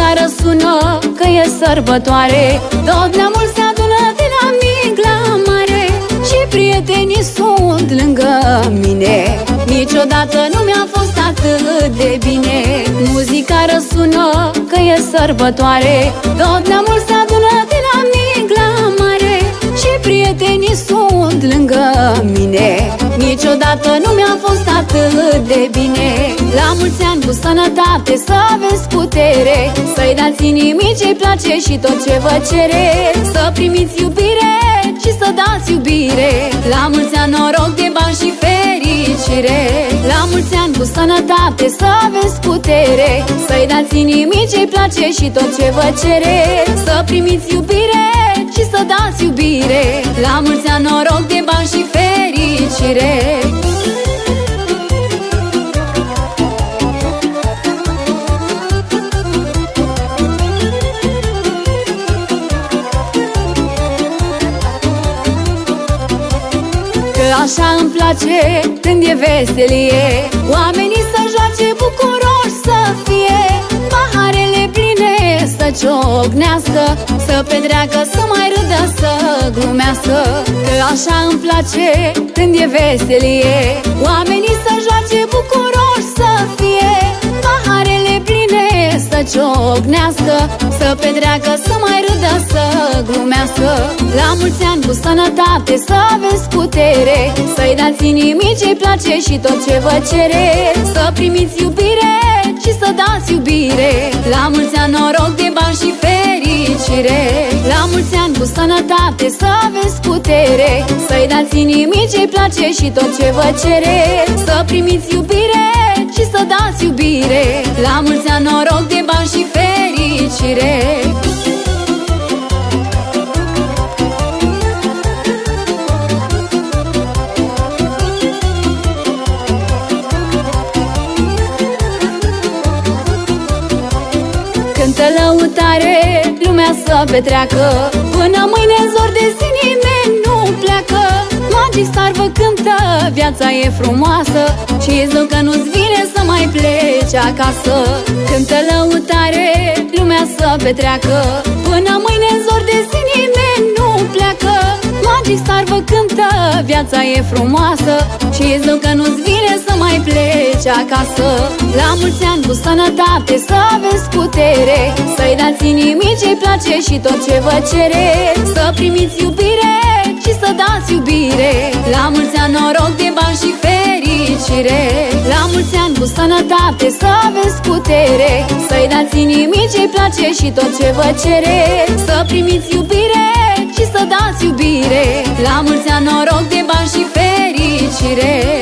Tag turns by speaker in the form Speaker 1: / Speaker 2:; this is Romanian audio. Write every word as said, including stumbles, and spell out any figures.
Speaker 1: Muzica răsună că e sărbătoare, tot neamul se adună de la mic la mare și prietenii sunt lângă mine. Niciodată nu mi-a fost atât de bine. Muzica răsună că e sărbătoare, tot neamul se adună de la mic la mare și prietenii sunt lângă mine. Niciodată nu mi-a fost atât de bine. La mulți ani cu sănătate, să aveți putere, să-i dați inimii ce-i place și tot ce vă cere, să primiți iubire și să dați iubire. La mulți ani noroc de bani și fericire. La mulți ani cu sănătate, să aveți putere, să-i dați inimii ce-i place și tot ce vă cere, să primiți iubire și să dați iubire. La mulți ani noroc de bani și fericire. Așa îmi place când e veselie, oamenii să joace bucuroși să fie, paharele pline să ciocnească, să petreacă, să mai râdă, să glumească. Că așa îmi place când e veselie, oamenii să joace bucuroși să fie, paharele pline să ciocnească, să petreacă, să mai râdă, să glumească. La mulți ani cu sănătate, să aveți putere, să-i dați inimii ce-i place și tot ce vă cere, să primiți iubire și să dați iubire. La mulți ani noroc de bani și fericire. La mulți ani cu sănătate, să aveți putere, să-i dați inimii ce-i place și tot ce vă cere, să primiți iubire și să dați iubire. La mulți ani noroc de bani și fericire. Cântă lăutare, lumea să petreacă, până mâine în zor de zi nimeni nu pleacă. Magic Star vă cântă, viața e frumoasă și e zău că nu-ți vine să mai pleci acasă. Cântă lăutare, lumea să petreacă, până mâine în zor de zi nimeni nu pleacă. Magic Star vă cântă, viața e frumoasă și e zău că nu-ți vine să mai pleci acasă. La mulți ani cu sănătate, să aveți putere, să-i dați inimii ce-i place și tot ce vă cere, să primiți iubire și să dați iubire. La mulți ani noroc de bani și fericire. La mulți ani cu sănătate, să aveți putere, să-i dați inimii ce-i place și tot ce vă cere, să primiți iubire și să dați iubire. La mulți ani noroc de bani și fericire.